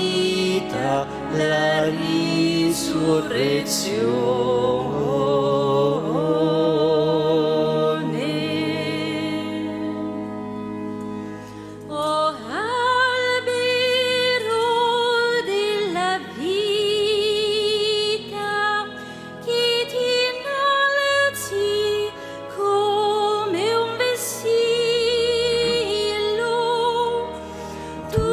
vita, la risurrezione. O albero della vita, che ti innalzi come un vessillo, tu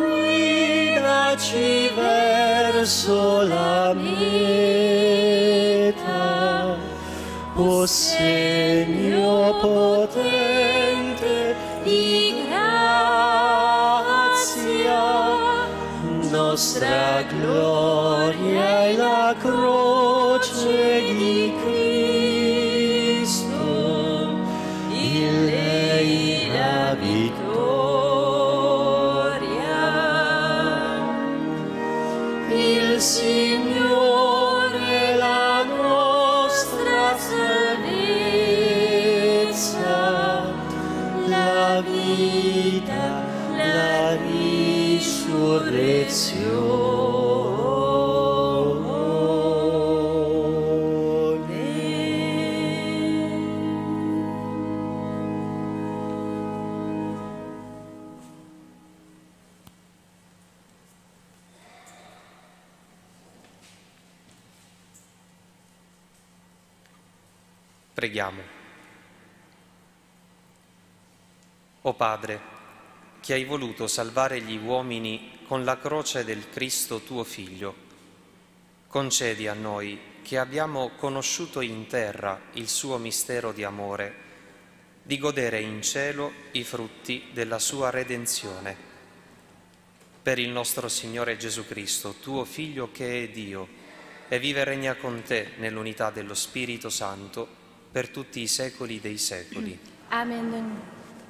guidaci verso la meta, o segno potente di grazia. Nostra gloria è la croce di Cristo, in lei la vittoria. Il Signore la nostra salvezza, la vita, la Preghiamo. O Padre, che hai voluto salvare gli uomini con la croce del Cristo tuo Figlio, concedi a noi, che abbiamo conosciuto in terra il suo mistero di amore, di godere in cielo i frutti della sua redenzione. Per il nostro Signore Gesù Cristo, tuo Figlio che è Dio, e vive e regna con te nell'unità dello Spirito Santo, per tutti i secoli dei secoli. Amen.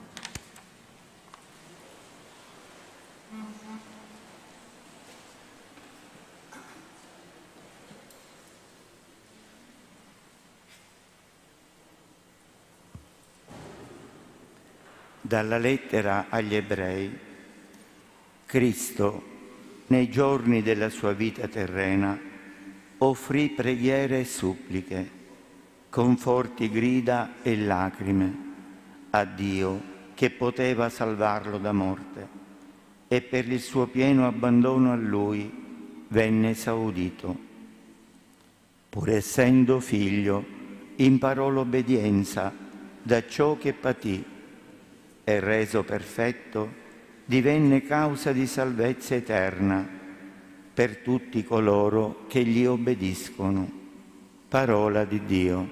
Dalla lettera agli Ebrei. Cristo, nei giorni della sua vita terrena, offrì preghiere e suppliche, con forti grida e lacrime, a Dio che poteva salvarlo da morte, e per il suo pieno abbandono a Lui venne esaudito. Pur essendo figlio, imparò l'obbedienza da ciò che patì, e reso perfetto divenne causa di salvezza eterna per tutti coloro che gli obbediscono. Parola di Dio.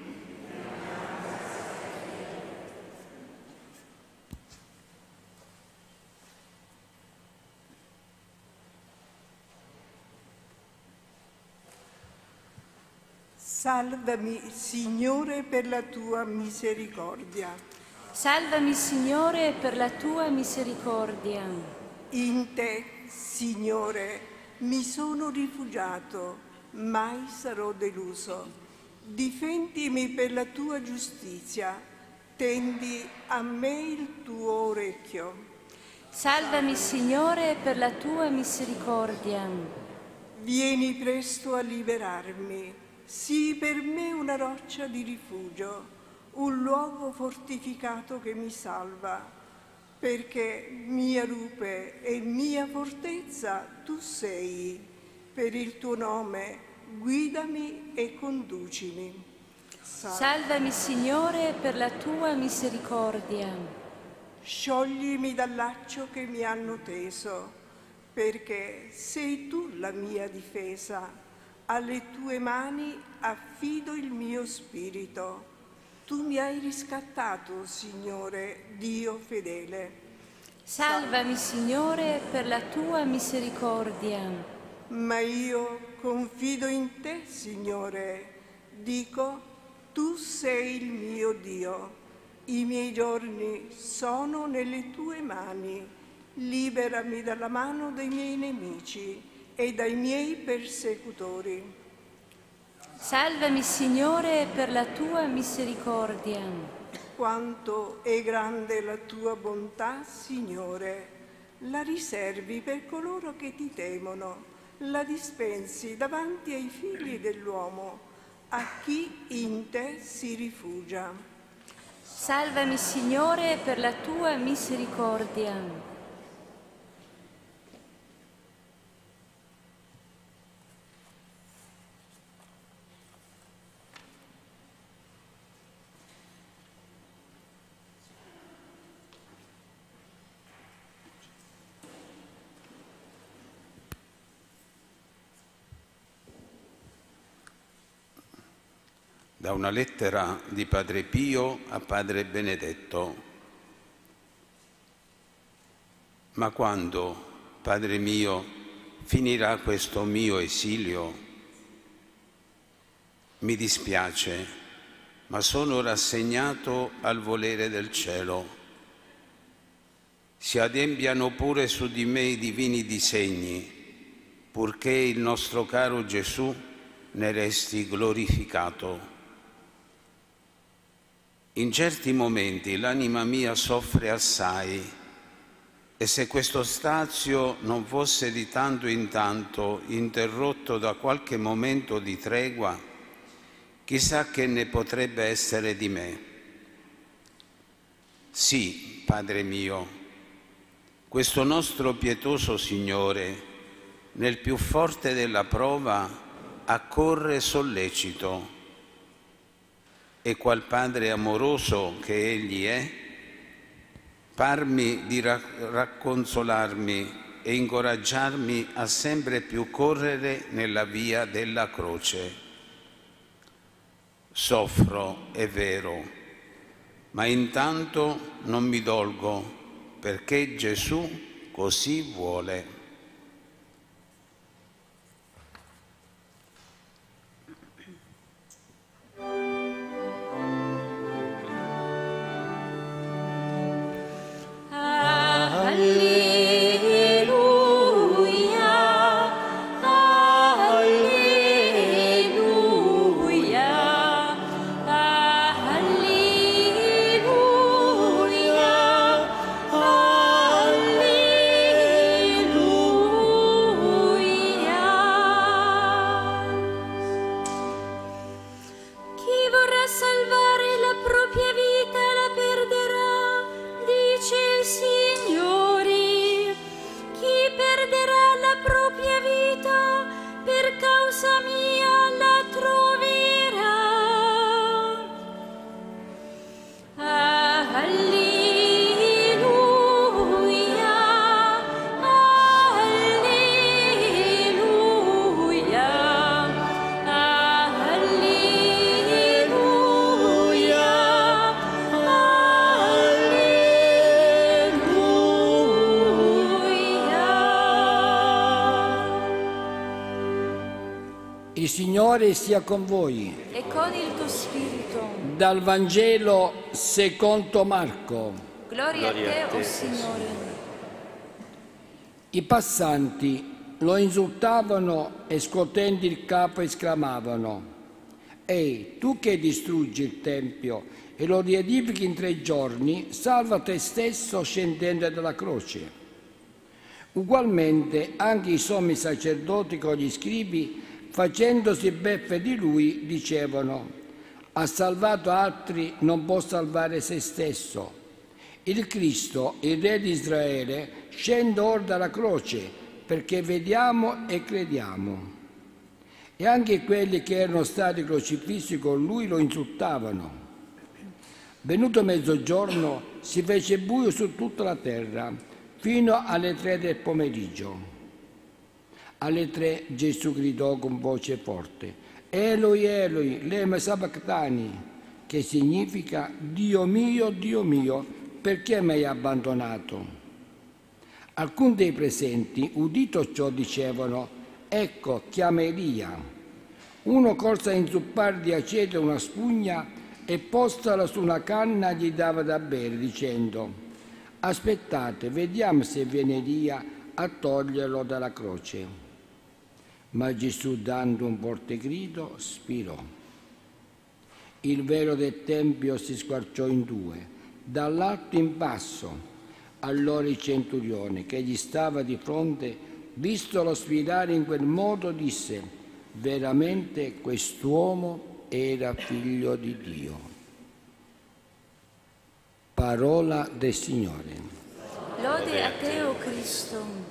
Salvami, Signore, per la tua misericordia. Salvami, Signore, per la tua misericordia. In te, Signore, mi sono rifugiato, mai sarò deluso. Difendimi per la tua giustizia, tendi a me il tuo orecchio. Salvami, Signore, per la tua misericordia. Vieni presto a liberarmi. Sii per me una roccia di rifugio, un luogo fortificato che mi salva, perché mia rupe e mia fortezza tu sei. Per il tuo nome guidami e conducimi. Salvami, Signore, per la tua misericordia. Scioglimi dal laccio che mi hanno teso, perché sei tu la mia difesa. Alle tue mani affido il mio spirito. Tu mi hai riscattato, Signore, Dio fedele. Salvami, Signore, per la tua misericordia. Ma io confido in te, Signore. Dico, tu sei il mio Dio. I miei giorni sono nelle tue mani. Liberami dalla mano dei miei nemici e dai miei persecutori. Salvami, Signore, per la tua misericordia. Quanto è grande la tua bontà, Signore. la riservi per coloro che ti temono, la dispensi davanti ai figli dell'uomo, a chi in te si rifugia. Salvami, Signore, per la tua misericordia. Da una lettera di Padre Pio a Padre Benedetto. Ma quando, Padre mio, finirà questo mio esilio? Mi dispiace, ma sono rassegnato al volere del cielo. Si adempiano pure su di me i divini disegni, purché il nostro caro Gesù ne resti glorificato. In certi momenti l'anima mia soffre assai, e se questo stazio non fosse di tanto in tanto interrotto da qualche momento di tregua, chissà che ne potrebbe essere di me. Sì, Padre mio, questo nostro pietoso Signore, nel più forte della prova, accorre sollecito, e qual Padre amoroso che Egli è, parmi di racconsolarmi e incoraggiarmi a sempre più correre nella via della croce. Soffro, è vero, ma intanto non mi dolgo, perché Gesù così vuole. Il Signore sia con voi. E con il tuo spirito. Dal Vangelo secondo Marco. Gloria a te, o Signore. I passanti lo insultavano e scuotendo il capo esclamavano: «Ehi, tu che distruggi il Tempio e lo riedifichi in 3 giorni, salva te stesso scendendo dalla croce». Ugualmente anche i sommi sacerdoti con gli scribi, facendosi beffe di lui, dicevano: «Ha salvato altri, non può salvare se stesso. Il Cristo, il Re di Israele, scende ora dalla croce, perché vediamo e crediamo». E anche quelli che erano stati crocifissi con lui lo insultavano. Venuto mezzogiorno, si fece buio su tutta la terra, fino alle 3 del pomeriggio. Alle 3 Gesù gridò con voce forte: «Eloi, Eloi, lema sabachthani», che significa: Dio mio, perché mi hai abbandonato?» Alcuni dei presenti, udito ciò, dicevano: «Ecco, chiama Elia». Uno corse a inzuppare di aceto una spugna e postala su una canna gli dava da bere, dicendo: «Aspettate, vediamo se viene Elia a toglierlo dalla croce». Ma Gesù, dando un forte grido, spirò. Il velo del Tempio si squarciò in 2, dall'alto in basso. Allora il centurione che gli stava di fronte, vistolo sfidare in quel modo, disse: veramente quest'uomo era figlio di Dio. Parola del Signore. Lode a te, o Cristo.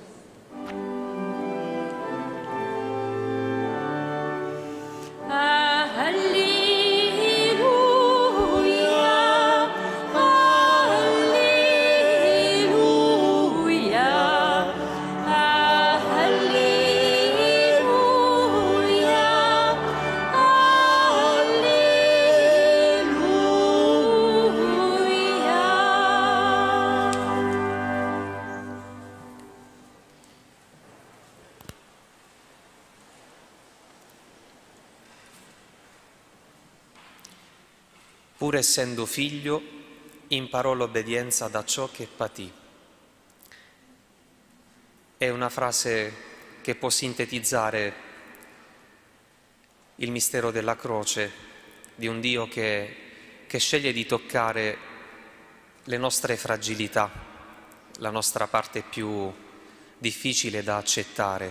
Pur essendo figlio, imparò l'obbedienza da ciò che patì. È una frase che può sintetizzare il mistero della croce, di un Dio che sceglie di toccare le nostre fragilità, la nostra parte più difficile da accettare.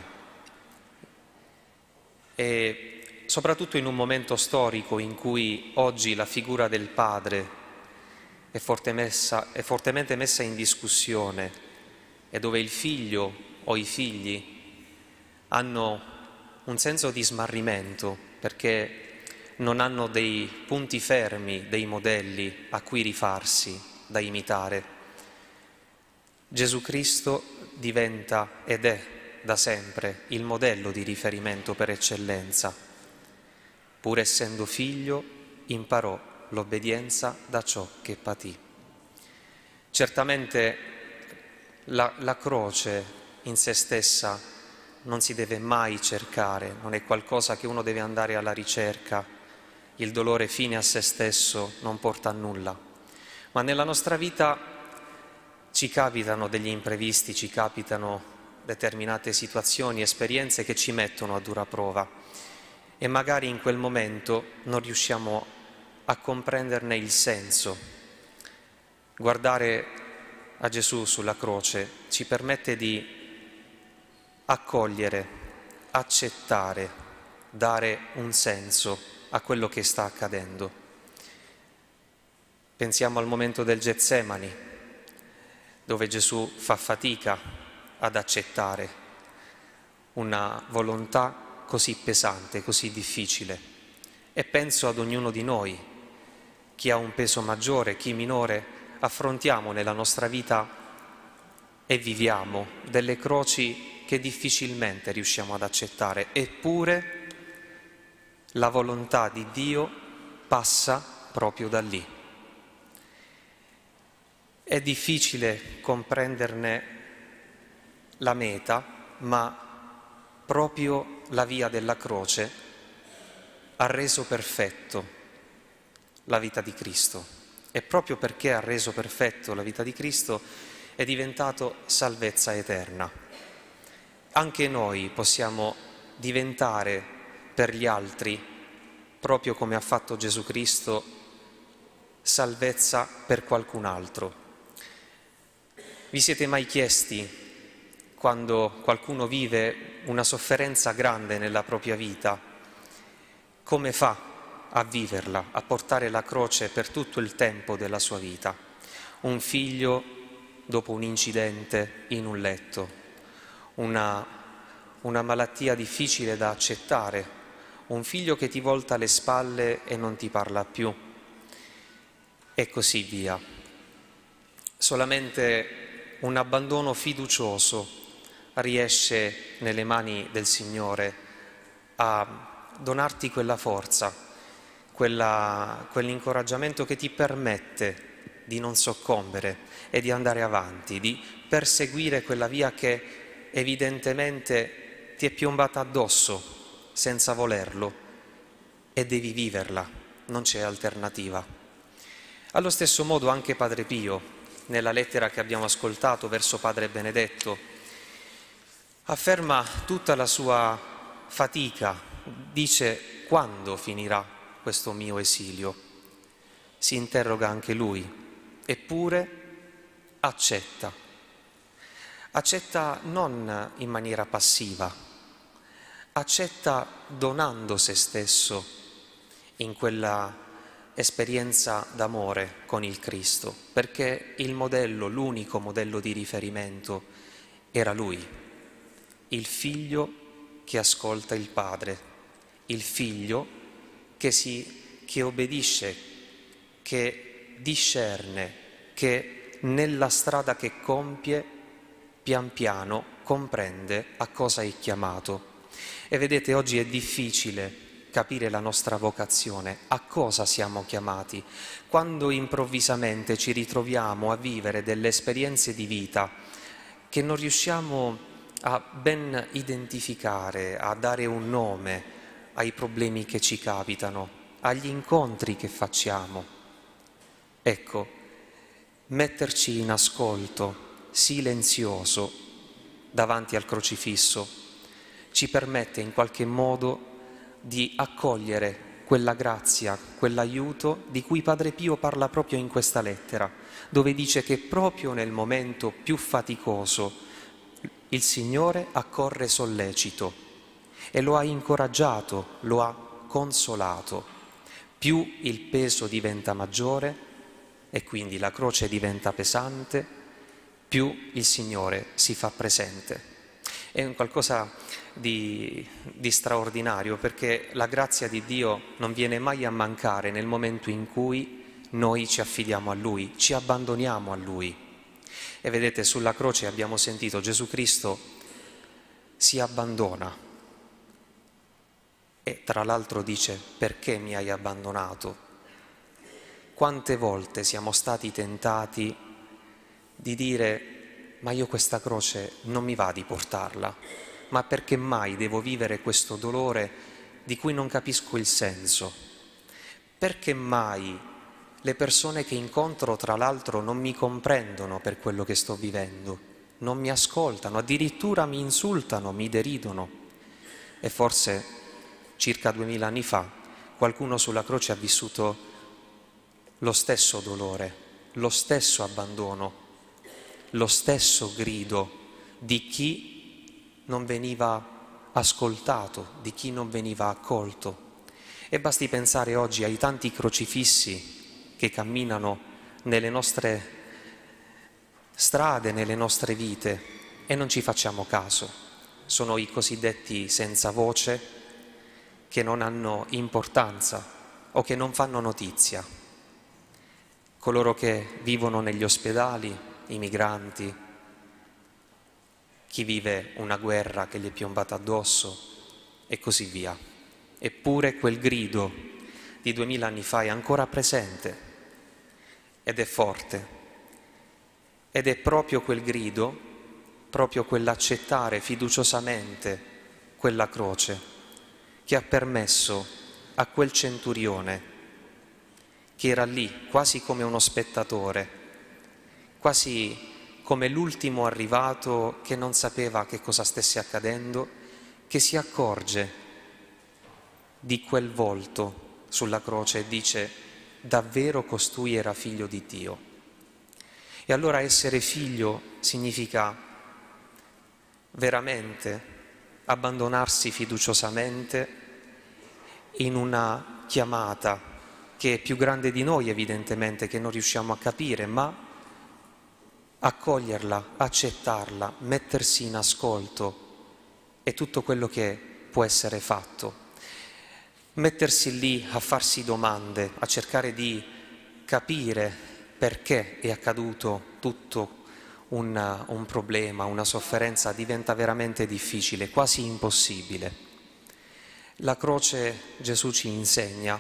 E soprattutto in un momento storico in cui oggi la figura del padre è fortemente messa in discussione e dove il figlio o i figli hanno un senso di smarrimento perché non hanno dei punti fermi, dei modelli a cui rifarsi, da imitare. Gesù Cristo diventa ed è da sempre il modello di riferimento per eccellenza. Pur essendo figlio, imparò l'obbedienza da ciò che patì. Certamente la croce in se stessa non si deve mai cercare, non è qualcosa che uno deve andare alla ricerca. Il dolore fine a se stesso non porta a nulla. Ma nella nostra vita ci capitano degli imprevisti, ci capitano determinate situazioni, esperienze che ci mettono a dura prova. E magari in quel momento non riusciamo a comprenderne il senso. Guardare a Gesù sulla croce ci permette di accogliere, accettare, dare un senso a quello che sta accadendo. Pensiamo al momento del Getsemani, dove Gesù fa fatica ad accettare una volontà così pesante, così difficile. E penso ad ognuno di noi, chi ha un peso maggiore, chi minore, affrontiamo nella nostra vita e viviamo delle croci che difficilmente riusciamo ad accettare, eppure la volontà di Dio passa proprio da lì. È difficile comprenderne la meta, ma proprio la via della croce ha reso perfetto la vita di Cristo e proprio perché ha reso perfetto la vita di Cristo è diventato salvezza eterna. Anche noi possiamo diventare per gli altri, proprio come ha fatto Gesù Cristo, salvezza per qualcun altro. Vi siete mai chiesti, quando qualcuno vive una sofferenza grande nella propria vita, come fa a viverla, a portare la croce per tutto il tempo della sua vita? Un figlio dopo un incidente in un letto, una malattia difficile da accettare, un figlio che ti volta le spalle e non ti parla più, e così via. Solamente un abbandono fiducioso riesce nelle mani del Signore a donarti quella forza, quell'incoraggiamento che ti permette di non soccombere e di andare avanti, di perseguire quella via che evidentemente ti è piombata addosso senza volerlo e devi viverla, non c'è alternativa. Allo stesso modo anche Padre Pio, nella lettera che abbiamo ascoltato verso Padre Benedetto, afferma tutta la sua fatica, dice: quando finirà questo mio esilio? Si interroga anche lui, eppure accetta accetta non in maniera passiva, accetta donando se stesso in quella esperienza d'amore con il Cristo, perché il modello, l'unico modello di riferimento era Lui, il Figlio che ascolta il Padre, il Figlio che obbedisce, che discerne, che nella strada che compie pian piano comprende a cosa è chiamato. E vedete, oggi è difficile capire la nostra vocazione, a cosa siamo chiamati, quando improvvisamente ci ritroviamo a vivere delle esperienze di vita che non riusciamo a ben identificare, a dare un nome ai problemi che ci capitano, agli incontri che facciamo. Ecco, metterci in ascolto silenzioso davanti al crocifisso ci permette in qualche modo di accogliere quella grazia, quell'aiuto di cui Padre Pio parla proprio in questa lettera, dove dice che proprio nel momento più faticoso il Signore accorre sollecito e lo ha incoraggiato, lo ha consolato. Più il peso diventa maggiore e quindi la croce diventa pesante, più il Signore si fa presente. È un qualcosa di straordinario, perché la grazia di Dio non viene mai a mancare nel momento in cui noi ci affidiamo a Lui, ci abbandoniamo a Lui. E vedete, sulla croce abbiamo sentito Gesù Cristo si abbandona e tra l'altro dice: perché mi hai abbandonato? Quante volte siamo stati tentati di dire: ma io questa croce non mi va di portarla, ma perché mai devo vivere questo dolore di cui non capisco il senso? Perché mai le persone che incontro, tra l'altro, non mi comprendono per quello che sto vivendo, non mi ascoltano, addirittura mi insultano, mi deridono? E forse circa 2000 anni fa qualcuno sulla croce ha vissuto lo stesso dolore, lo stesso abbandono, lo stesso grido di chi non veniva ascoltato, di chi non veniva accolto. E basti pensare oggi ai tanti crocifissi che camminano nelle nostre strade, nelle nostre vite, e non ci facciamo caso. Sono i cosiddetti senza voce, che non hanno importanza o che non fanno notizia. Coloro che vivono negli ospedali, i migranti, chi vive una guerra che gli è piombata addosso e così via. Eppure quel grido di 2000 anni fa è ancora presente ed è forte. Ed è proprio quel grido, proprio quell'accettare fiduciosamente quella croce, che ha permesso a quel centurione, che era lì quasi come uno spettatore, quasi come l'ultimo arrivato che non sapeva che cosa stesse accadendo, che si accorge di quel volto sulla croce e dice: davvero costui era figlio di Dio. E allora essere figlio significa veramente abbandonarsi fiduciosamente in una chiamata che è più grande di noi, evidentemente, che non riusciamo a capire, ma accoglierla, accettarla, mettersi in ascolto è tutto quello che può essere fatto. Mettersi lì a farsi domande, a cercare di capire perché è accaduto tutto un problema, una sofferenza, diventa veramente difficile, quasi impossibile. La croce, Gesù ci insegna,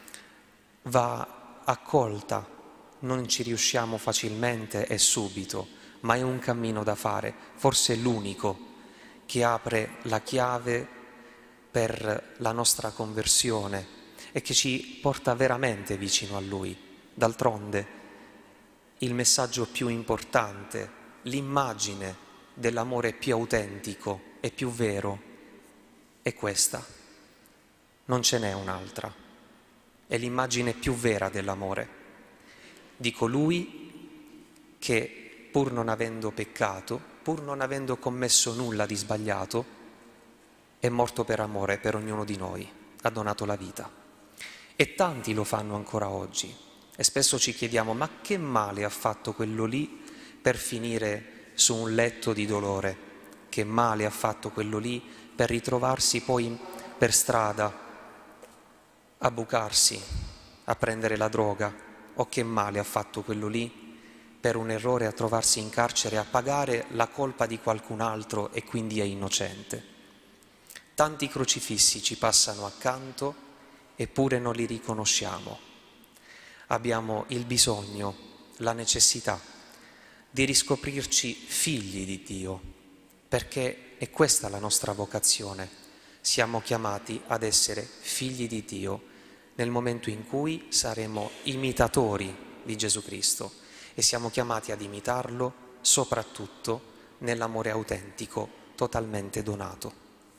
va accolta. Non ci riusciamo facilmente e subito, ma è un cammino da fare, forse l'unico che apre la chiave per la nostra conversione e che ci porta veramente vicino a Lui. D'altronde, il messaggio più importante, l'immagine dell'amore più autentico e più vero è questa. Non ce n'è un'altra. È l'immagine più vera dell'amore, di colui che, pur non avendo peccato, pur non avendo commesso nulla di sbagliato, è morto per amore per ognuno di noi, ha donato la vita. E tanti lo fanno ancora oggi. E spesso ci chiediamo: ma che male ha fatto quello lì per finire su un letto di dolore? Che male ha fatto quello lì per ritrovarsi poi per strada a bucarsi, a prendere la droga? O che male ha fatto quello lì per un errore a trovarsi in carcere, a pagare la colpa di qualcun altro e quindi è innocente? Tanti crocifissi ci passano accanto eppure non li riconosciamo. Abbiamo il bisogno, la necessità di riscoprirci figli di Dio, perché è questa la nostra vocazione. Siamo chiamati ad essere figli di Dio nel momento in cui saremo imitatori di Gesù Cristo, e siamo chiamati ad imitarlo soprattutto nell'amore autentico, totalmente donato.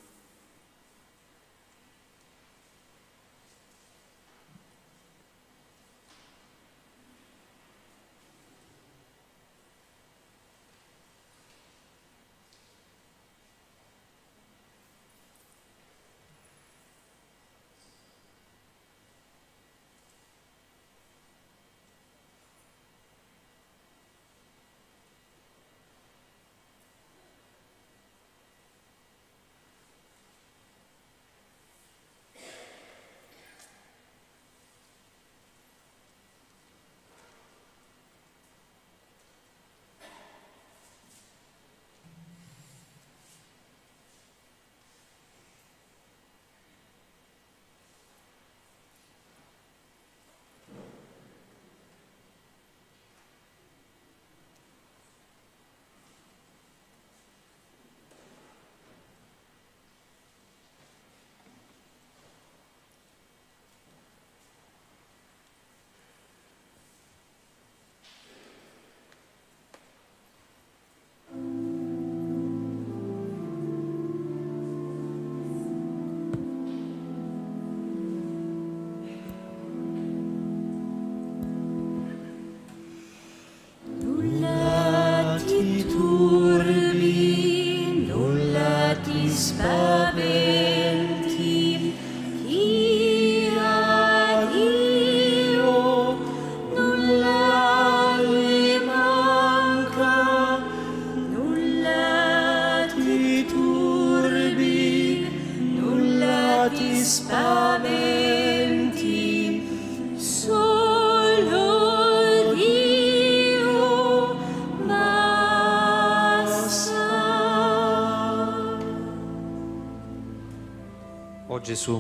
Gesù,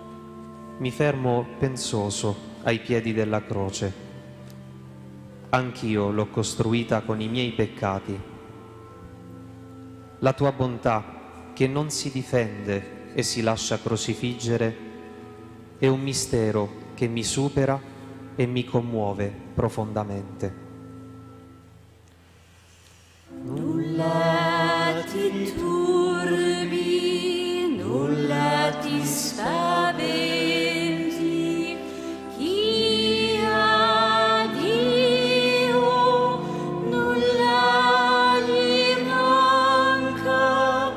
mi fermo pensoso ai piedi della croce. Anch'io l'ho costruita con i miei peccati. La tua bontà, che non si difende e si lascia crocifiggere, è un mistero che mi supera e mi commuove profondamente. Nulla ti turbi, nulla ti spaventi, chi ha Dio nulla gli manca,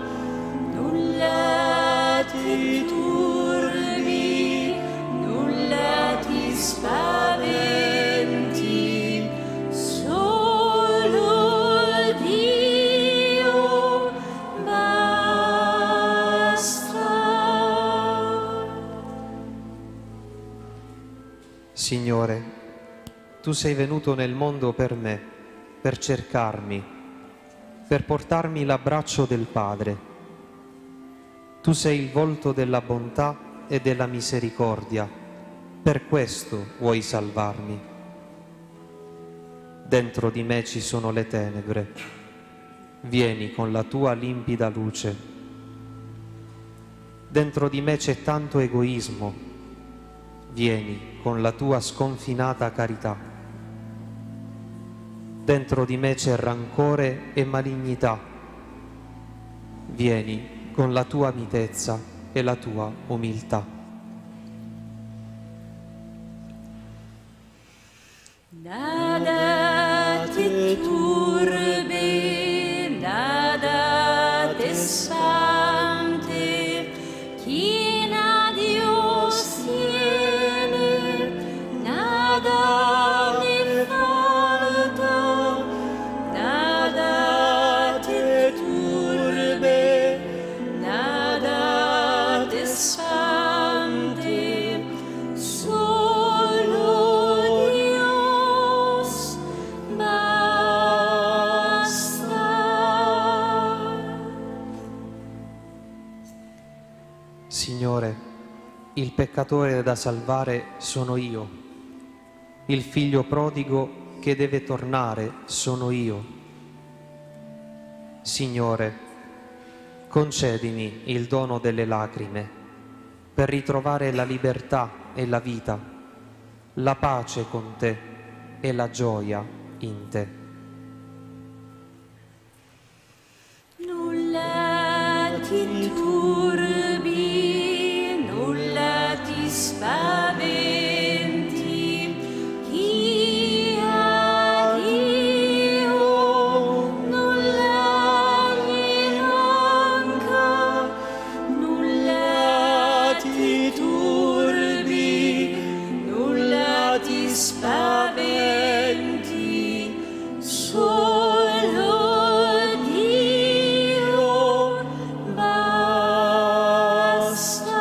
nulla ti turbi, nulla ti spaventi, solo Dio basta. Signore, tu sei venuto nel mondo per me, per cercarmi, per portarmi l'abbraccio del Padre. Tu sei il volto della bontà e della misericordia, per questo vuoi salvarmi. Dentro di me ci sono le tenebre, vieni con la tua limpida luce. Dentro di me c'è tanto egoismo, vieni con la tua sconfinata carità. Dentro di me c'è rancore e malignità, vieni con la tua mitezza e la tua umiltà. Nada ti turbi, nada quien a Dios tiene, nada le falta, nada te turbe, nada te espante, solo Dios basta. Signore, il peccatore da salvare sono io, il figlio prodigo che deve tornare sono io. Signore, concedimi il dono delle lacrime per ritrovare la libertà e la vita, la pace con te e la gioia in te. Nulla ti turbi, nulla ti spaventi, chi ha Dio nulla gli manca, nulla ti turbi, nulla ti spaventi, solo Dio basta.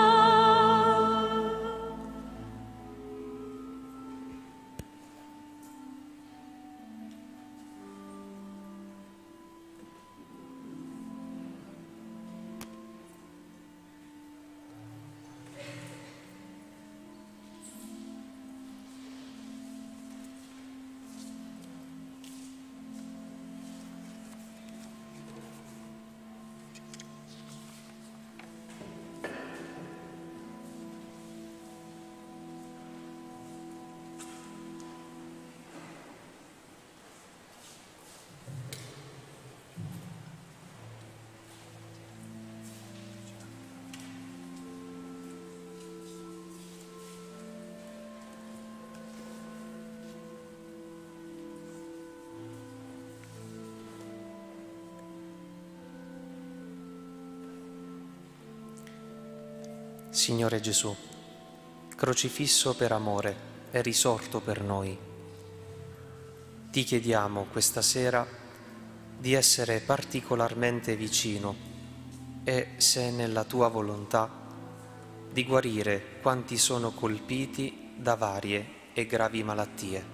Signore Gesù, crocifisso per amore e risorto per noi, ti chiediamo questa sera di essere particolarmente vicino e, se è nella tua volontà, di guarire quanti sono colpiti da varie e gravi malattie.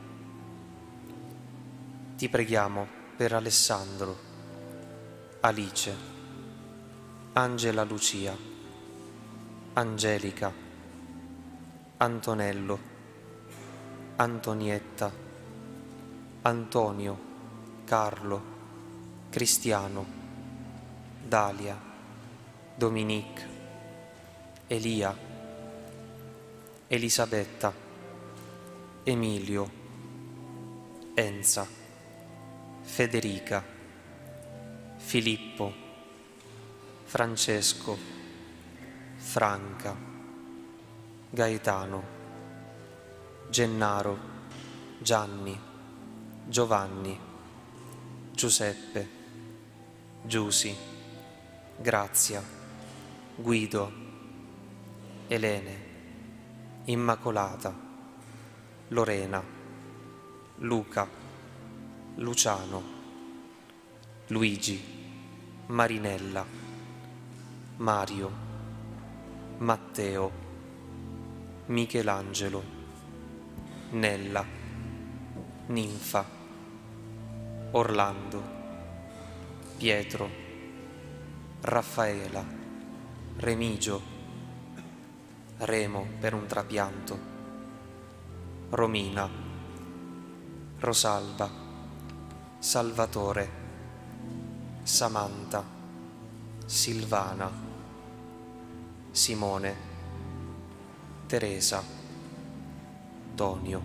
Ti preghiamo per Alessandro, Alice, Angela Lucia, Angelica, Antonello, Antonietta, Antonio, Carlo, Cristiano, Dalia, Dominique, Elia, Elisabetta, Emilio, Enza, Federica, Filippo, Francesco, Franca, Gaetano, Gennaro, Gianni, Giovanni, Giuseppe, Giusi, Grazia, Guido, Elene, Immacolata, Lorena, Luca, Luciano, Luigi, Marinella, Mario, Matteo, Michelangelo, Nella, Ninfa, Orlando, Pietro, Raffaela, Remigio, Remo per un trapianto, Romina, Rosalba, Salvatore, Samantha, Silvana, Simone, Teresa, Tonio.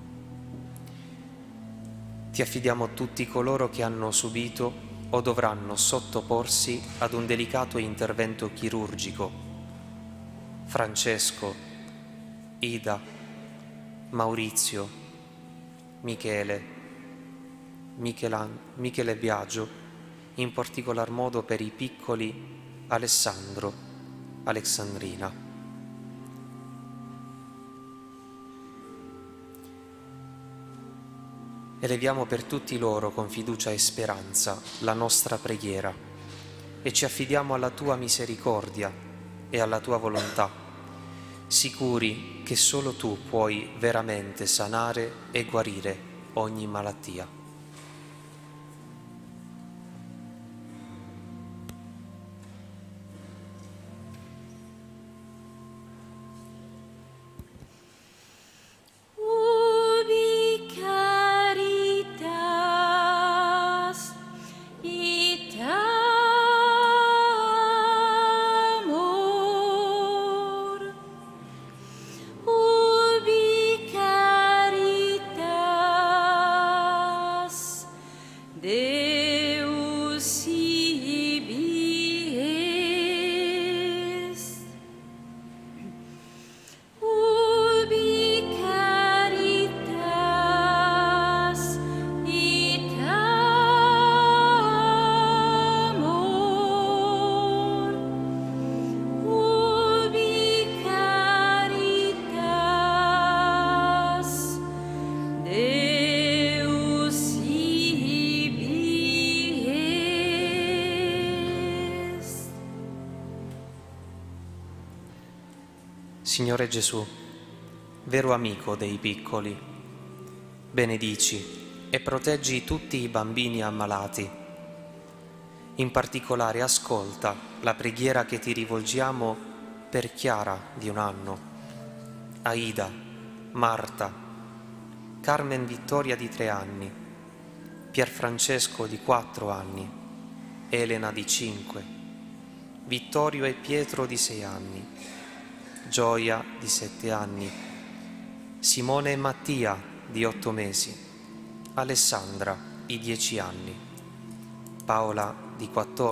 Ti affidiamo tutti coloro che hanno subito o dovranno sottoporsi ad un delicato intervento chirurgico: Francesco, Ida, Maurizio, Michele, Michele Biagio, in particolar modo per i piccoli Alessandro, Alessandrina. Eleviamo per tutti loro con fiducia e speranza la nostra preghiera e ci affidiamo alla tua misericordia e alla tua volontà, sicuri che solo tu puoi veramente sanare e guarire ogni malattia. Signore Gesù, vero amico dei piccoli, benedici e proteggi tutti i bambini ammalati. In particolare ascolta la preghiera che ti rivolgiamo per Chiara di 1 anno, Aida, Marta, Carmen Vittoria di 3 anni, Pierfrancesco di 4 anni, Elena di 5, Vittorio e Pietro di 6 anni, Gioia di 7 anni, Simone e Mattia di 8 mesi, Alessandra di 10 anni, Paola di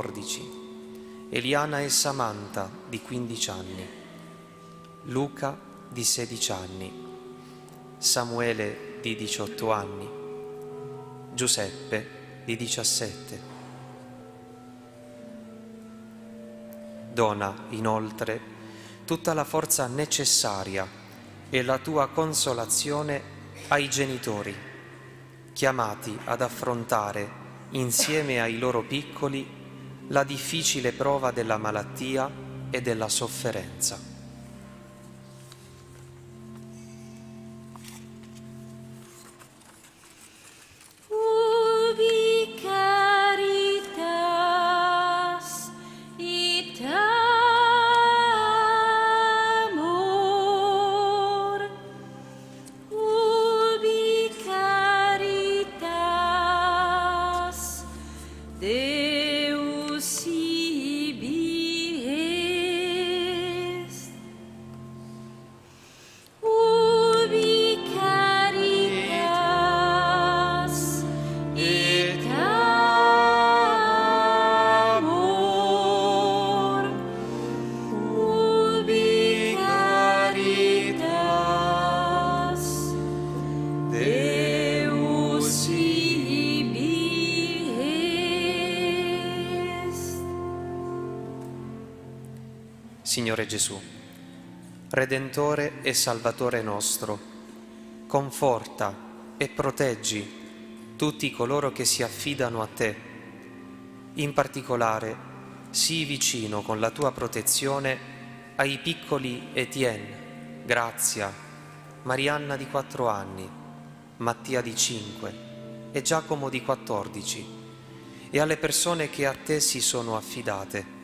14, Eliana e Samantha di 15 anni, Luca di 16 anni, Samuele di 18 anni, Giuseppe di 17. Dona inoltre tutta la forza necessaria e la tua consolazione ai genitori, chiamati ad affrontare insieme ai loro piccoli la difficile prova della malattia e della sofferenza. Signore Gesù, Redentore e Salvatore nostro, conforta e proteggi tutti coloro che si affidano a Te. In particolare, sii vicino con la Tua protezione ai piccoli Etienne, Grazia, Marianna di 4 anni, Mattia di 5 e Giacomo di 14 e alle persone che a Te si sono affidate.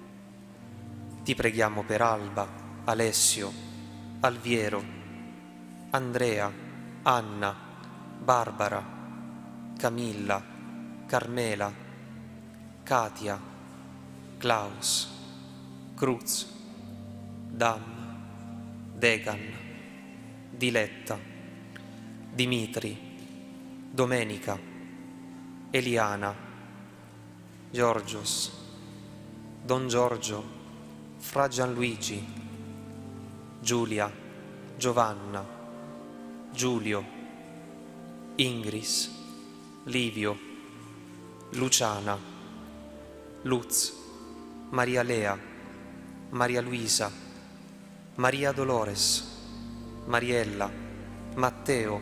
Ti preghiamo per Alba, Alessio, Alviero, Andrea, Anna, Barbara, Camilla, Carmela, Katia, Klaus, Cruz, Dam, Degan, Diletta, Dimitri, Domenica, Eliana, Giorgios, Don Giorgio, Fra Gianluigi, Giulia, Giovanna, Giulio, Ingris, Livio, Luciana, Luz, Maria Lea, Maria Luisa, Maria Dolores, Mariella, Matteo,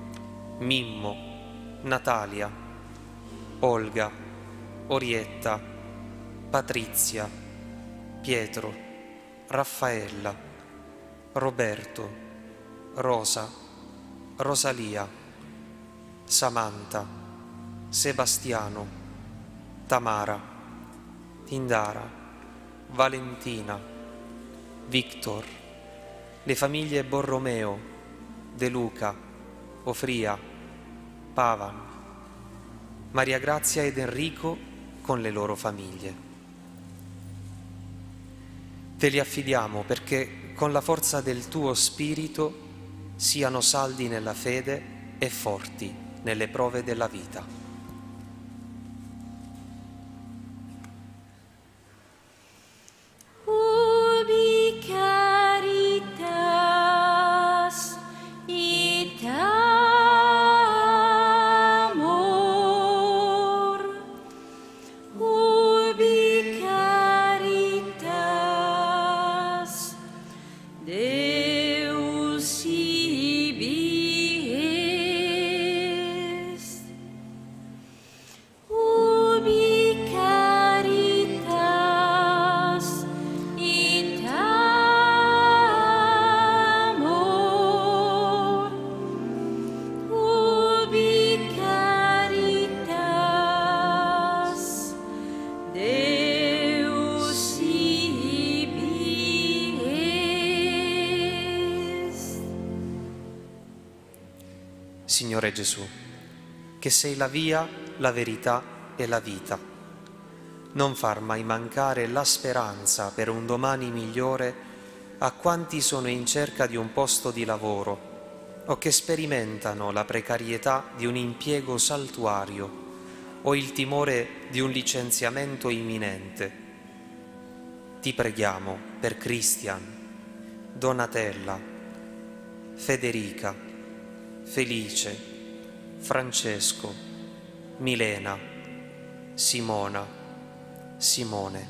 Mimmo, Natalia, Olga, Orietta, Patrizia, Pietro, Raffaella, Roberto, Rosa, Rosalia, Samantha, Sebastiano, Tamara, Indara, Valentina, Victor, le famiglie Borromeo, De Luca, Ofria, Pavan, Maria Grazia ed Enrico con le loro famiglie. Te li affidiamo perché con la forza del tuo Spirito siano saldi nella fede e forti nelle prove della vita. Signore Gesù, che sei la via, la verità e la vita, non far mai mancare la speranza per un domani migliore a quanti sono in cerca di un posto di lavoro o che sperimentano la precarietà di un impiego saltuario o il timore di un licenziamento imminente. Ti preghiamo per Cristian, Donatella, Federica, Felice, Francesco, Milena, Simona, Simone.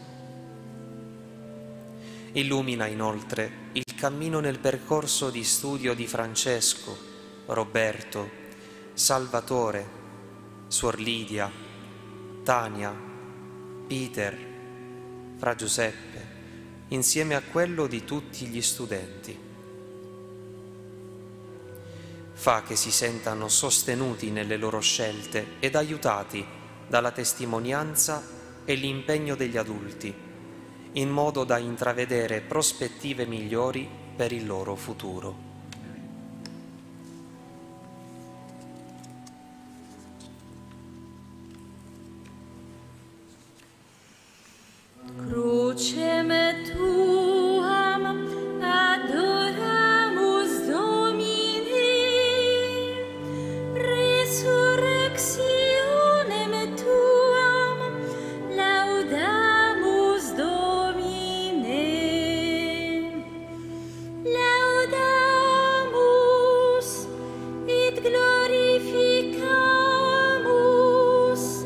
Illumina inoltre il cammino nel percorso di studio di Francesco, Roberto, Salvatore, Suor Lidia, Tania, Peter, Fra Giuseppe, insieme a quello di tutti gli studenti. Fa che si sentano sostenuti nelle loro scelte ed aiutati dalla testimonianza e l'impegno degli adulti, in modo da intravedere prospettive migliori per il loro futuro. Crucem tuam adoramus Domine, resurrectionem tuam laudamus Domine, laudamus et glorificamus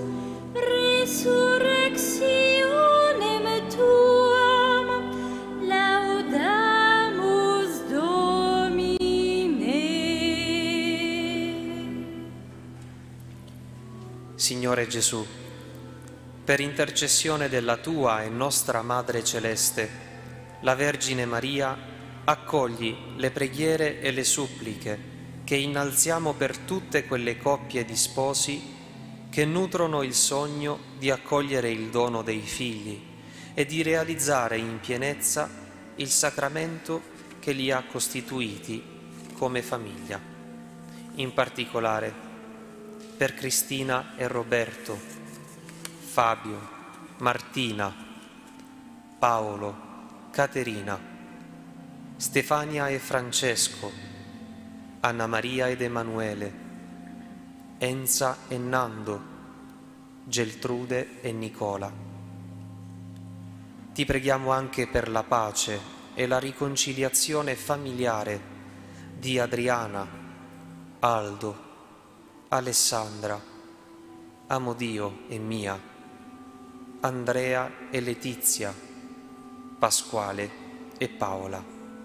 resurrectionem tuam laudamus Domine. Signore Gesù, per intercessione della Tua e nostra Madre Celeste, la Vergine Maria, accogli le preghiere e le suppliche che innalziamo per tutte quelle coppie di sposi che nutrono il sogno di accogliere il dono dei figli e di realizzare in pienezza il sacramento che li ha costituiti come famiglia. In particolare per Cristina e Roberto, Fabio, Martina, Paolo, Caterina, Stefania e Francesco, Anna Maria ed Emanuele, Enza e Nando, Geltrude e Nicola. Ti preghiamo anche per la pace e la riconciliazione familiare di Adriana, Aldo, Alessandra, Amodio e Mia, Andrea e Letizia, Pasquale e Paola.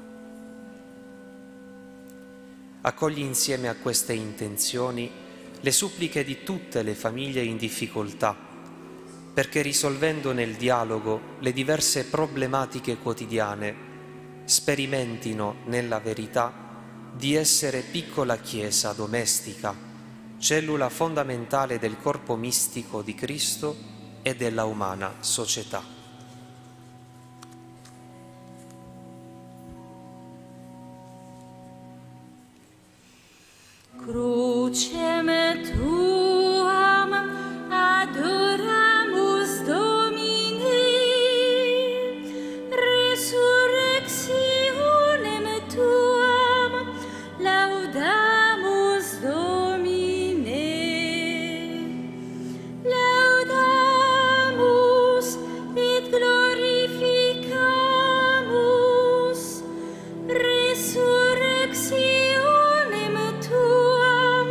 Accogli insieme a queste intenzioni le suppliche di tutte le famiglie in difficoltà, perché risolvendo nel dialogo le diverse problematiche quotidiane, sperimentino nella verità di essere piccola chiesa domestica, cellula fondamentale del corpo mistico di Cristo e della umana società. Crucem tuam adoramus Domine, resurrectionem tuam laudamus Domine, laudamus et glorificamus resurrectionem tuam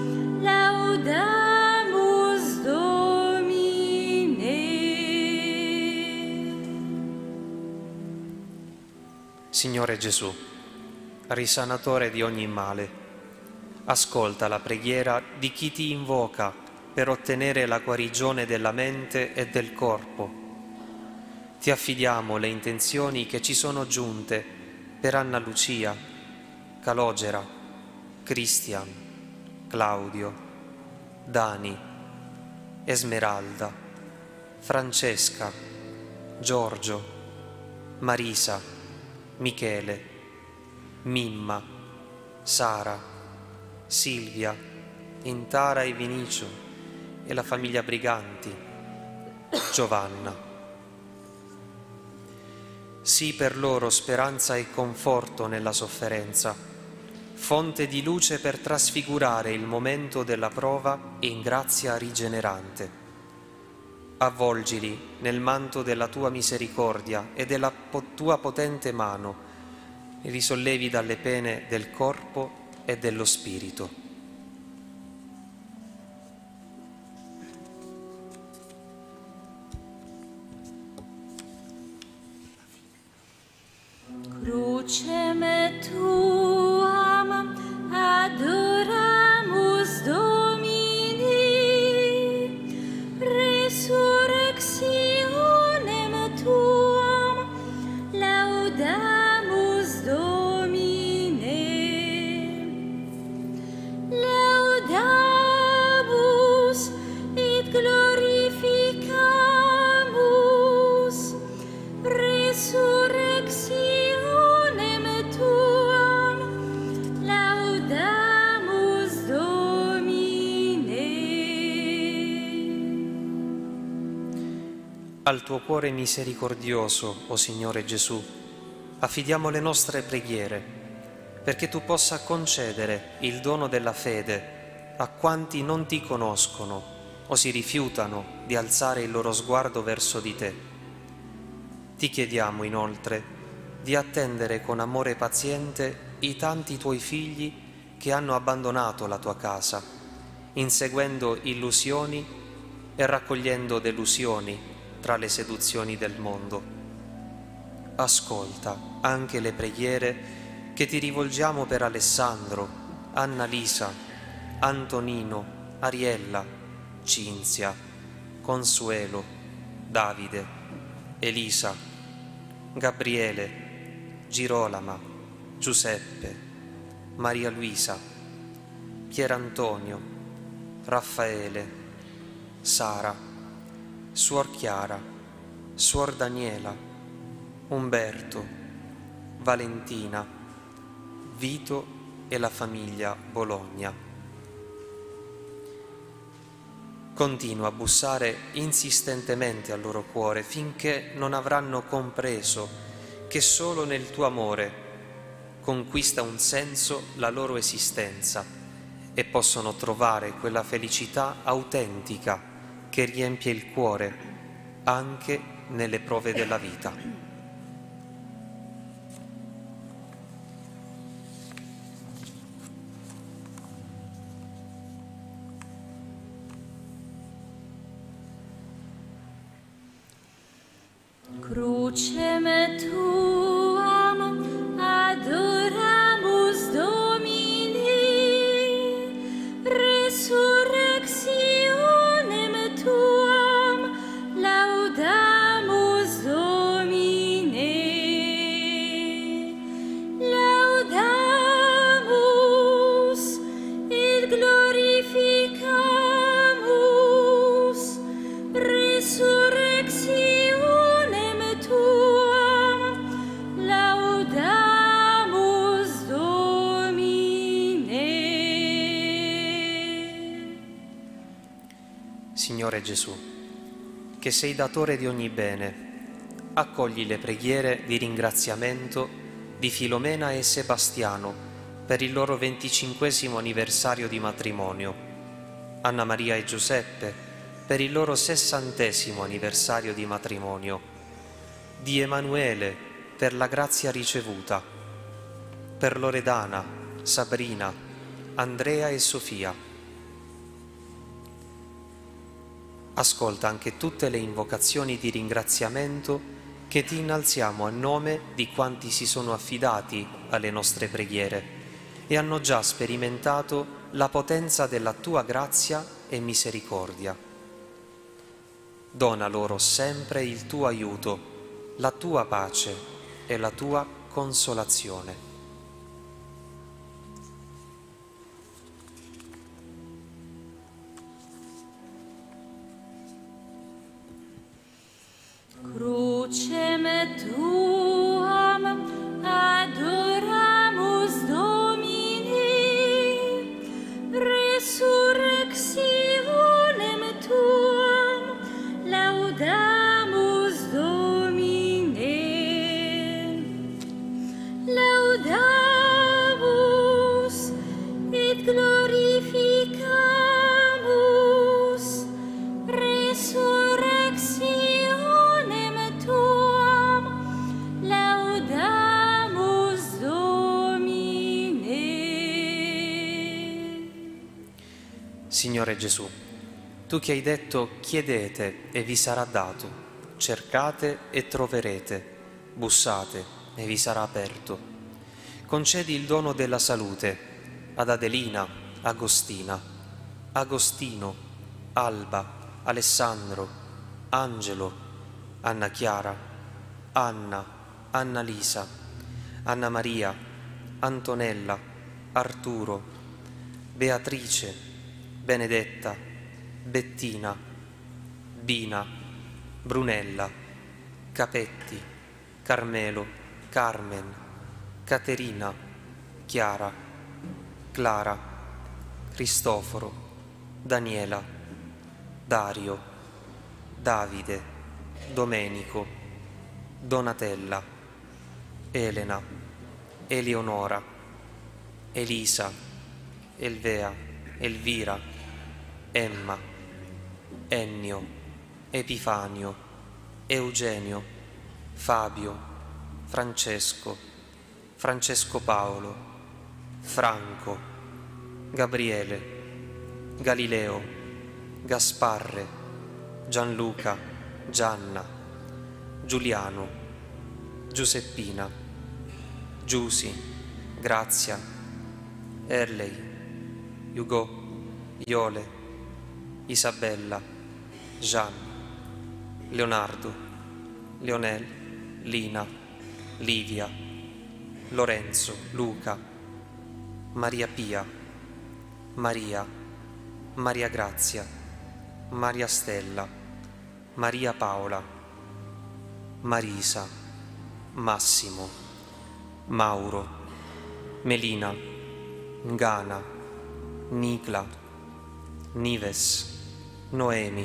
laudamus Domine. Signore Gesù, risanatore di ogni male, ascolta la preghiera di chi ti invoca per ottenere la guarigione della mente e del corpo. Ti affidiamo le intenzioni che ci sono giunte per Anna Lucia, Calogera, Cristian, Claudio, Dani, Esmeralda, Francesca, Giorgio, Marisa, Michele, Mimma, Sara, Silvia, Intara e Vinicio e la famiglia Briganti, Giovanna. Sii per loro speranza e conforto nella sofferenza, fonte di luce per trasfigurare il momento della prova in grazia rigenerante. Avvolgili nel manto della tua misericordia e della tua potente mano, li risollevi dalle pene del corpo e dello spirito. Crucem tuam adoramus Domine, resurrectionem tuam laudamus Domine, laudamus et glorificamus resurrectionem tuam laudamus Domine. Al tuo cuore misericordioso, o Signore Gesù, affidiamo le nostre preghiere, perché tu possa concedere il dono della fede a quanti non ti conoscono o si rifiutano di alzare il loro sguardo verso di te. Ti chiediamo inoltre di attendere con amore paziente i tanti tuoi figli che hanno abbandonato la tua casa, inseguendo illusioni e raccogliendo delusioni tra le seduzioni del mondo. Ascolta anche le preghiere che ti rivolgiamo per Alessandro, Annalisa, Antonino, Ariella, Cinzia, Consuelo, Davide, Elisa, Gabriele, Girolama, Giuseppe, Maria Luisa, Pierantonio, Raffaele, Sara, Suor Chiara, Suor Daniela, Umberto, Valentina, Vito e la famiglia Bologna. Continua a bussare insistentemente al loro cuore finché non avranno compreso che solo nel tuo amore conquista un senso la loro esistenza e possono trovare quella felicità autentica che riempie il cuore anche nelle prove della vita. Crucem Crucem tuam adoramus Domini, resurrectionem tuam laudamus Domine. Laudamus et glorificamus resurrectionem tuam laudamus Domine. Signore Gesù, che sei datore di ogni bene, accogli le preghiere di ringraziamento di Filomena e Sebastiano per il loro 25° anniversario di matrimonio, Anna Maria e Giuseppe per il loro 60° anniversario di matrimonio, di Emanuele per la grazia ricevuta, per Loredana, Sabrina, Andrea e Sofia. Ascolta anche tutte le invocazioni di ringraziamento che ti innalziamo a nome di quanti si sono affidati alle nostre preghiere e hanno già sperimentato la potenza della tua grazia e misericordia. Dona loro sempre il tuo aiuto, la tua pace e la tua consolazione. Crucem tuam adoramus Domini, resurrectionem tuam laudamus Domine. Laudamus et glorificamus resurrectionem tuam laudamus Domine. Signore Gesù, tu che hai detto chiedete e vi sarà dato, cercate e troverete, bussate e vi sarà aperto. Concedi il dono della salute ad Adelina, Agostina, Agostino, Alba, Alessandro, Angelo, Anna Chiara, Anna, Annalisa, Anna Maria, Antonella, Arturo, Beatrice, Benedetta, Bettina, Bina, Brunella, Capetti, Carmelo, Carmen, Caterina, Chiara, Clara, Cristoforo, Daniela, Dario, Davide, Domenico, Donatella, Elena, Eleonora, Elisa, Elvea, Elvira, Emma, Ennio, Epifanio, Eugenio, Fabio, Francesco, Francesco Paolo, Franco, Gabriele, Galileo, Gasparre, Gianluca, Gianna, Giuliano, Giuseppina, Giusi, Grazia, Erlei, Hugo, Iole, Isabella, Jean, Leonardo, Leonel, Lina, Livia, Lorenzo, Luca, Maria Pia, Maria, Maria Grazia, Maria Stella, Maria Paola, Marisa, Massimo, Mauro, Melina, Ngana, Nicla, Nives, Noemi,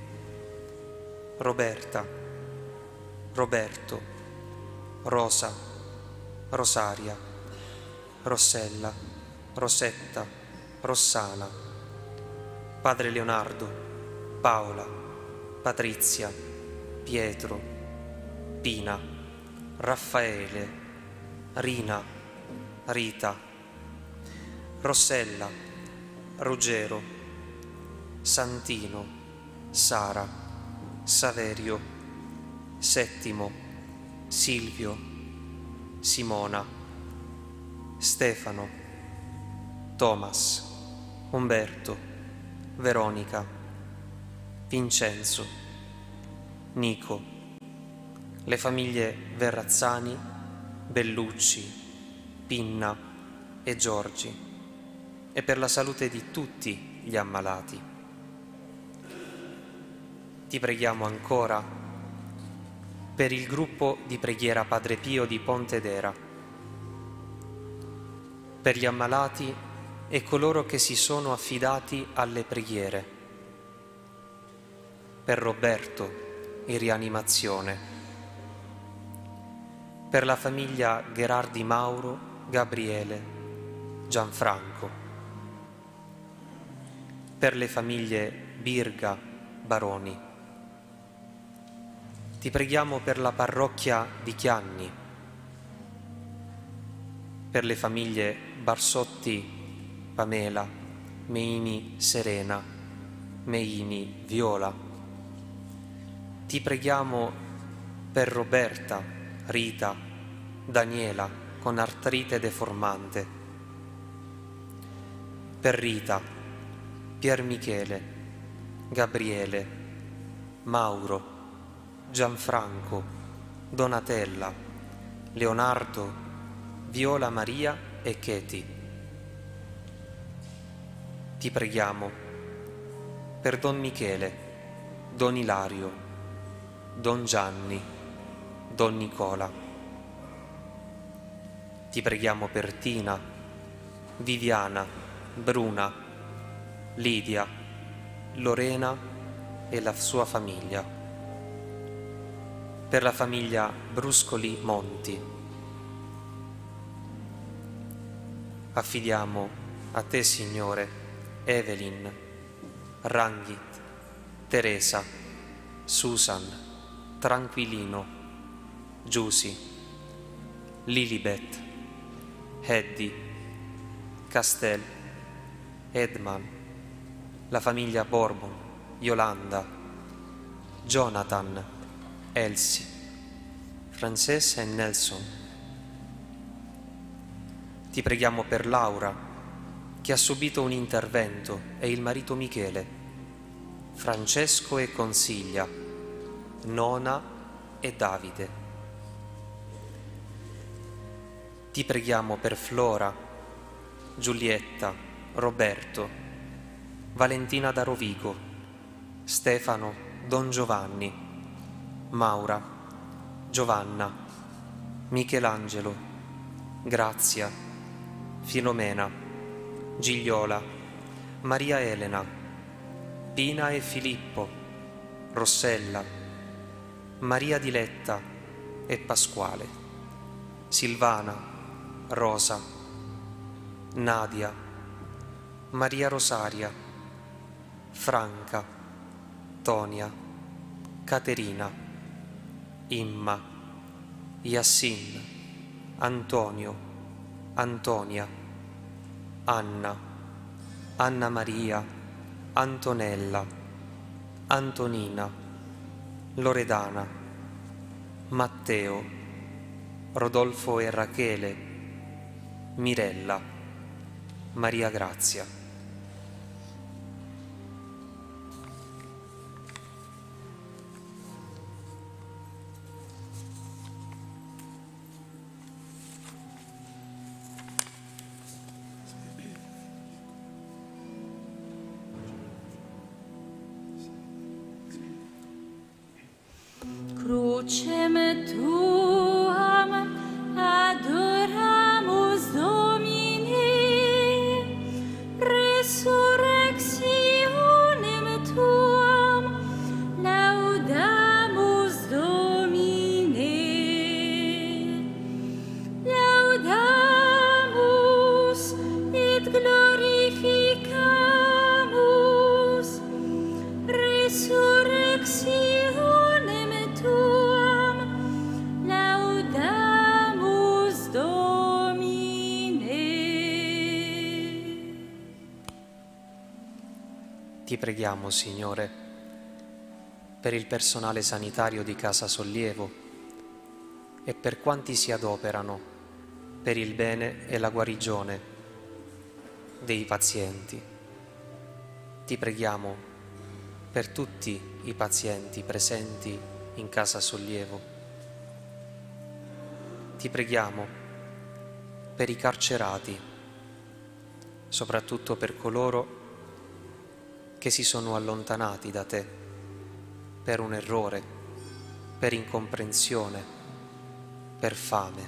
Roberta, Roberto, Rosa, Rosaria, Rossella, Rosetta, Rossana, Padre Leonardo, Paola, Patrizia, Pietro, Pina, Raffaele, Rina, Rita, Rossella, Ruggero, Santino, Sara, Saverio, Settimo, Silvio, Simona, Stefano, Thomas, Umberto, Veronica, Vincenzo, Nico, le famiglie Verrazzani, Bellucci, Pinna e Giorgi, e per la salute di tutti gli ammalati. Ti preghiamo ancora per il gruppo di preghiera Padre Pio di Pontedera, per gli ammalati e coloro che si sono affidati alle preghiere, per Roberto in rianimazione, per la famiglia Gherardi Mauro, Gabriele, Gianfranco, per le famiglie Birga, Baroni. Ti preghiamo per la parrocchia di Chianni, per le famiglie Barsotti, Pamela, Meini, Serena, Meini, Viola. Ti preghiamo per Roberta, Rita, Daniela con artrite deformante, per Rita, Pier Michele, Gabriele, Mauro, Gianfranco, Donatella, Leonardo, Viola Maria e Cheti. Ti preghiamo per Don Michele, Don Ilario, Don Gianni, Don Nicola. Ti preghiamo per Tina, Viviana, Bruna, Lidia, Lorena e la sua famiglia. Per la famiglia Bruscoli Monti. Affidiamo a te, Signore, Evelyn, Ranghit, Teresa, Susan, Tranquillino, Giusy, Lilibet, Eddie, Castel, Edman, la famiglia Bourbon, Yolanda, Jonathan, Elsie, Frances e Nelson. Ti preghiamo per Laura, che ha subito un intervento, e il marito Michele, Francesco e Consiglia, Nona e Davide. Ti preghiamo per Flora, Giulietta, Roberto, Valentina da Rovigo, Stefano, Don Giovanni, Maura, Giovanna, Michelangelo, Grazia, Filomena, Gigliola, Maria Elena, Pina e Filippo, Rossella, Maria Diletta e Pasquale, Silvana, Rosa, Nadia, Maria Rosaria, Franca, Tonia, Caterina, Imma, Yassin, Antonio, Antonia, Anna, Anna Maria, Antonella, Antonina, Loredana, Matteo, Rodolfo e Rachele, Mirella, Maria Grazia. Crucem tuam adoramus Domine, resurrectionem tuam laudamus Domine, laudamus et glorificamus resurrectionem tuam laudamus Domine. Ti preghiamo, Signore, per il personale sanitario di Casa Sollievo, e per quanti si adoperano per il bene e la guarigione dei pazienti. Ti preghiamo per tutti i pazienti presenti in Casa Sollievo. Ti preghiamo per i carcerati, soprattutto per coloro che si sono allontanati da te per un errore, per incomprensione, per fame.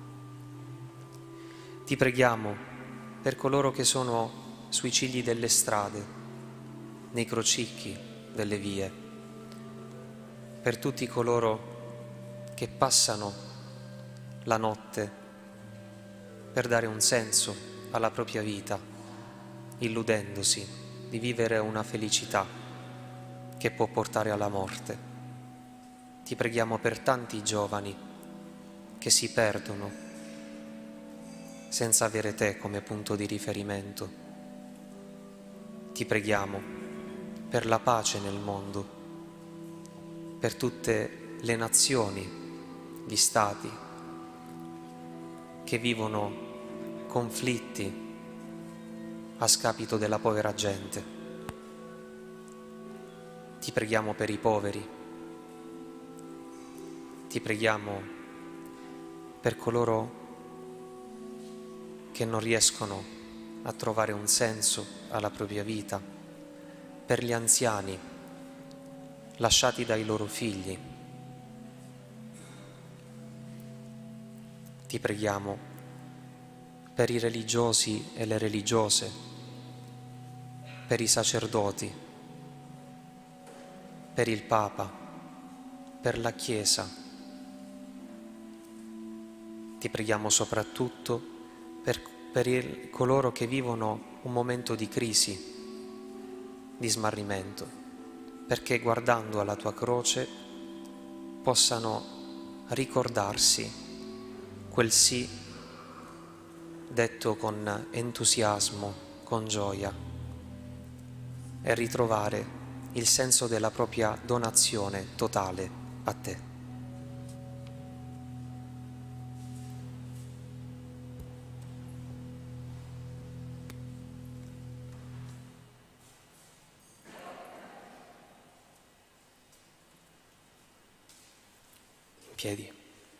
Ti preghiamo per coloro che sono sui cigli delle strade, nei crocicchi delle vie, per tutti coloro che passano la notte per dare un senso alla propria vita, illudendosi di vivere una felicità che può portare alla morte. Ti preghiamo per tanti giovani che si perdono senza avere te come punto di riferimento. Ti preghiamo per la pace nel mondo, per tutte le nazioni, gli stati che vivono conflitti a scapito della povera gente. Ti preghiamo per i poveri, ti preghiamo per coloro che non riescono a trovare un senso alla propria vita, per gli anziani lasciati dai loro figli. Ti preghiamo per i religiosi e le religiose, per i sacerdoti, per il Papa, per la Chiesa. Ti preghiamo soprattutto per coloro che vivono un momento di crisi, di smarrimento, perché guardando alla tua croce possano ricordarsi quel sì detto con entusiasmo, con gioia, e ritrovare il senso della propria donazione totale a te. In piedi.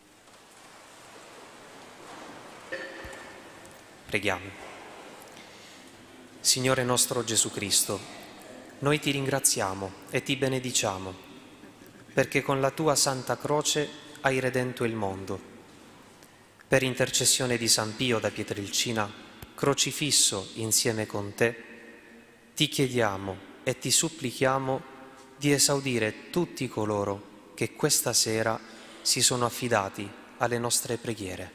Preghiamo. Signore nostro Gesù Cristo, noi ti ringraziamo e ti benediciamo, perché con la tua Santa Croce hai redento il mondo. Per intercessione di San Pio da Pietrelcina, crocifisso insieme con te, ti chiediamo e ti supplichiamo di esaudire tutti coloro che questa sera si sono affidati alle nostre preghiere.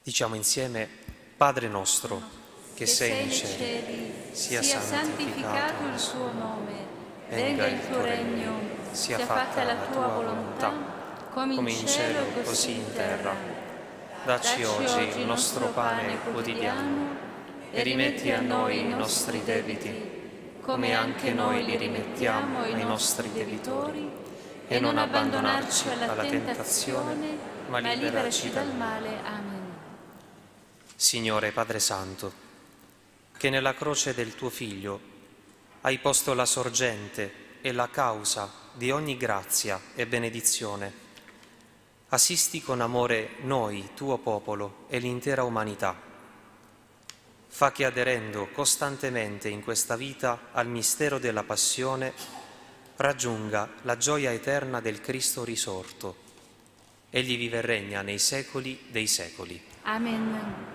Diciamo insieme: Padre nostro, che sei nei cieli, sia santificato il tuo nome, venga il tuo regno, sia fatta la tua volontà, come in cielo così in terra. Dacci oggi il nostro pane quotidiano e rimetti a noi i nostri debiti, come anche noi li rimettiamo ai nostri debitori, e non abbandonarci alla tentazione, ma liberaci dal male. Amen. Signore Padre Santo, che nella croce del tuo Figlio hai posto la sorgente e la causa di ogni grazia e benedizione, assisti con amore noi, tuo popolo, e l'intera umanità. Fa che aderendo costantemente in questa vita al mistero della passione, raggiunga la gioia eterna del Cristo risorto. Egli vive e regna nei secoli dei secoli. Amen.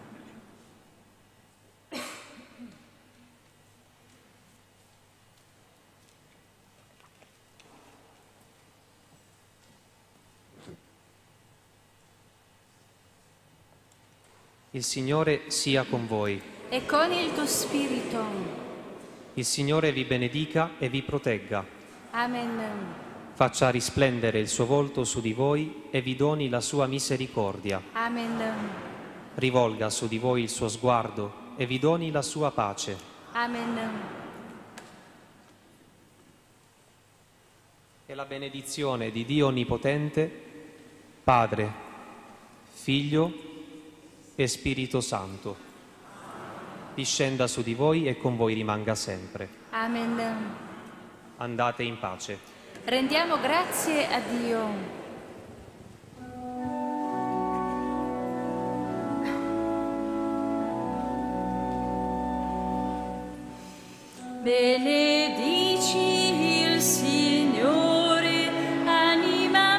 Il Signore sia con voi. E con il tuo spirito. Il Signore vi benedica e vi protegga. Amen. Faccia risplendere il suo volto su di voi e vi doni la sua misericordia. Amen. Rivolga su di voi il suo sguardo e vi doni la sua pace. Amen. E la benedizione di Dio Onnipotente, Padre, Figlio e Spirito Santo, discenda su di voi e con voi rimanga sempre. Amen. Andate in pace. Rendiamo grazie a Dio. Benedici il Signore, anima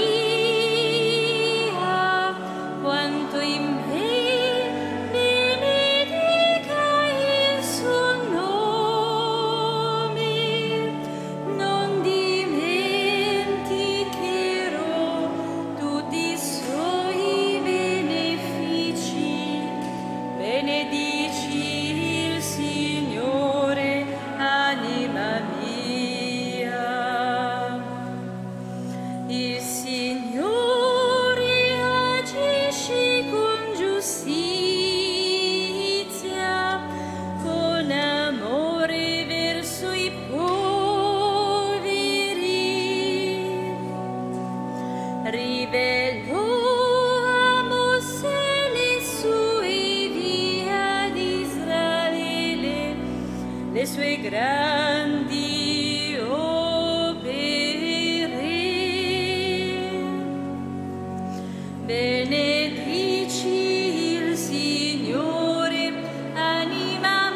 mia, quanto in me benedica il suo nome. Non dimenticherò tutti i suoi benefici. Benedici il Signore, anima mia. Il Signore agisce con giustizia, con amore verso i poveri. Rivelò a Mosè le sue vie ad Israele, le sue grandi opere. Benedici il Signore, anima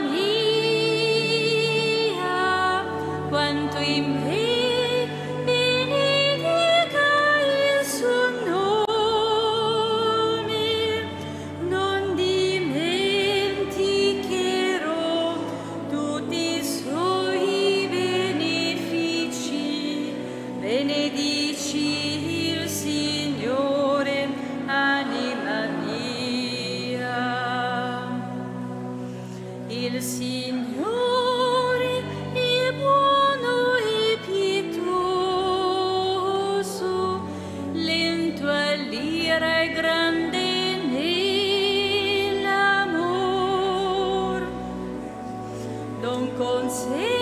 mia, quanto in me benedica il suo nome. Non dimenticherò tutti i suoi benefici. Benedici il Signore, anima mia. Il Signore è buono e pietoso, lento all'ira e grande nell'amor. Non consente